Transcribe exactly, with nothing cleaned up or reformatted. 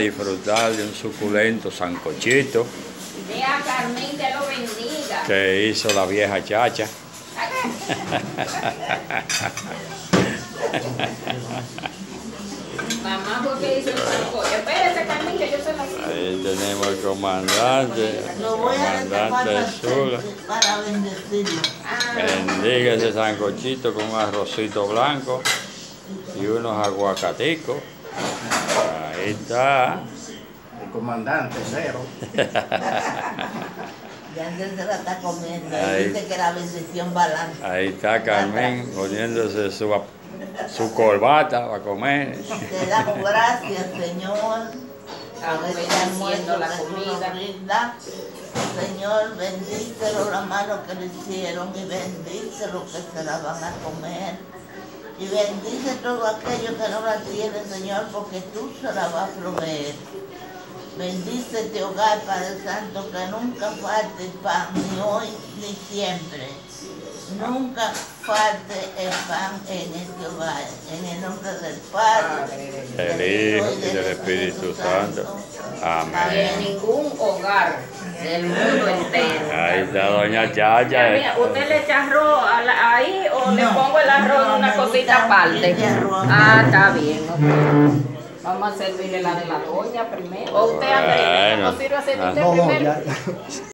disfrutar de un suculento sancochito. Vea, Carmen, que lo bendiga. Que hizo la vieja Chacha. Mamá fue que hizo el sancocho. Espérese, Carmen, que yo se lo sé. Ahí tenemos el comandante, el comandante Zula. Para bendecirlo. Bendiga ese sancochito con un arrocito blanco y unos aguacaticos. Ahí está. El comandante cero. Ya antes se la está comiendo. Ahí. Dice que la bendición balance. Ahí está Carmen poniéndose su, su corbata para comer. Te damos gracias, Señor. Estamos Por este bendiciendo almuerzo la que tú nos comida. brindas. Señor, bendícelo la mano que le hicieron y bendice lo que se la van a comer. Y bendice todo aquello que no la tiene, Señor, porque tú se la vas a proveer. Bendice este hogar, Padre Santo, que nunca falte el pan, ni hoy ni siempre. Nunca falte el pan en este hogar. En el nombre del Padre, Del Hijo y del Espíritu Santo. En Amén. ningún hogar del mundo entero. Ahí está doña Chacha. Mira, ¿usted le echa arroz a la- ahí o le No, pongo el arroz en no, una me cosita gusta aparte? este arroz. Ah, está bien, ok. Vamos a servirle la de la doña primero. O usted, Andrés, Bueno. ¿no sirve a servirle Ah, No, no, primero? ya.